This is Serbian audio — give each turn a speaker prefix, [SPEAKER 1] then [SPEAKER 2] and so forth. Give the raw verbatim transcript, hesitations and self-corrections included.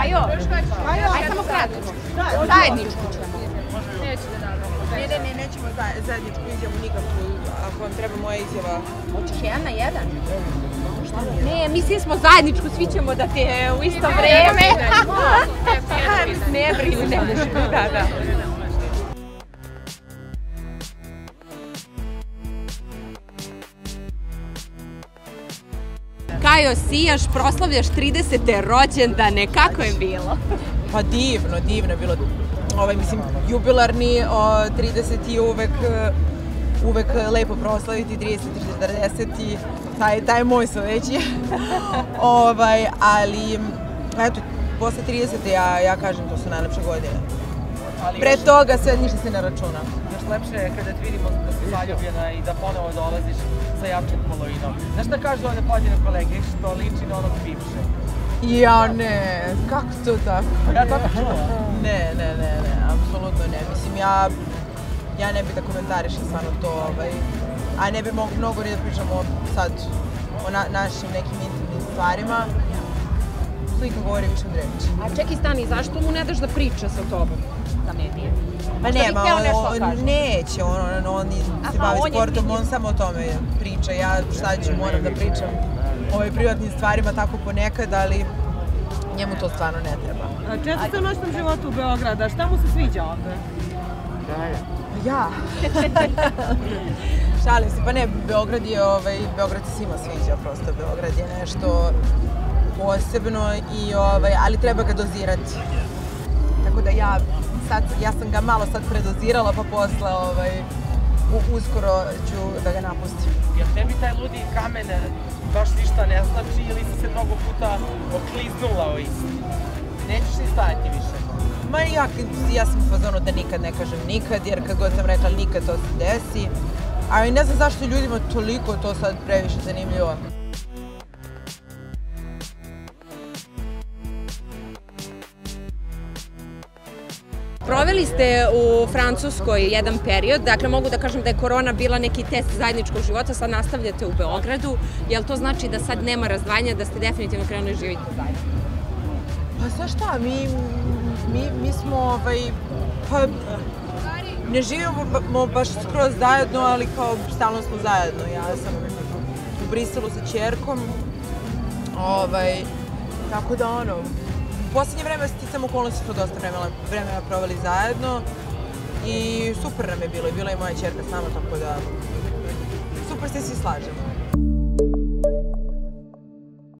[SPEAKER 1] Kajo, aj samo kratko. Zajedničku ćemo. Neću da dam.
[SPEAKER 2] Ne, ne, ne, nećemo zajedničku izjavu nikakvu, ako vam treba moja izjava.
[SPEAKER 1] Hoćeš jedan na jedan? Ne, mislili smo zajedničku, svi ćemo da te u isto vreme. Ne brinu, ne možeš. Da, da. Kajo, sijaš, proslavljaš tridesete rođendane, kako je bilo?
[SPEAKER 2] Pa divno, divno je bilo. Ovaj, mislim, jubilarni trideseti uvek, uvek lepo proslaviti, trideseti, četrdeseti, taj, taj je moj sledeći. ovaj, ali, eto, posle tridesete ja, ja kažem, to su najlepše godine. Pre toga sve ništa se ne računa.
[SPEAKER 3] Još lepše je kada te vidimo da si zaljubljena i da ponovo dolaziš sa jačom polovinom. Znaš šta kažu ovde pođene kolege, što liči na onog bivše?
[SPEAKER 2] Ja ne, kako to tako?
[SPEAKER 3] Ja tako čuo.
[SPEAKER 2] Ne, ne, ne, ne, apsolutno ne. Mislim, ja, ja ne bih da komentarišem stvarno to, ovaj, a ne bih mnogo ni da pričamo sad o na, našim nekim intimnim stvarima. Slika govori više od reči.
[SPEAKER 1] A čekaj, stani, zašto mu ne daš da priča sa tobom za medije?
[SPEAKER 2] Ma nema, on neće, on, on se bavi sportom, on samo o tome priča. Ja šta ću, moram da pričam o ovim privatnim stvarima tako ponekad, ali njemu to stvarno ne treba.
[SPEAKER 4] Često ste u noćnom životu u Beograda, šta mu se sviđa ovde?
[SPEAKER 2] Ja. Šalim se, pa ne, Beograd je, ovaj, Beograd se svima sviđa, prosto Beograd je nešto posebno, i, ovaj, ali treba ga dozirati. Tako da ja, sad, ja sam ga malo sad predozirala, pa posle ovaj, uskoro ću da ga napustim.
[SPEAKER 3] Jel tebi taj ludi kamen baš ništa ne znači ili si se mnogo puta okliznula o isti? Nećeš ni stajati više?
[SPEAKER 2] Ma ja, ja sam u fazonu da nikad ne kažem nikad, jer kad god sam rekla nikad to se desi. Ali ne znam zašto ljudima toliko to sad previše zanimljivo.
[SPEAKER 1] Proveli ste u Francuskoj jedan period, dakle mogu da kažem da je korona bila neki test zajedničkog života, sad nastavljate u Beogradu, jel to znači da sad nema razdvajanja, da ste definitivno krenuli živjeti zajedno?
[SPEAKER 2] Pa znaš šta, mi, mi, mi smo, ovaj, pa ne živimo baš skroz zajedno, ali kao stalno smo zajedno. Ja sam u Briselu sa ćerkom, ovaj, tako da ono, u poslednje vreme sticam okolnosti smo dosta vremena, vremena proveli zajedno i super nam je bilo, i bila i moja ćerka s nama, tako da super se svi slažemo.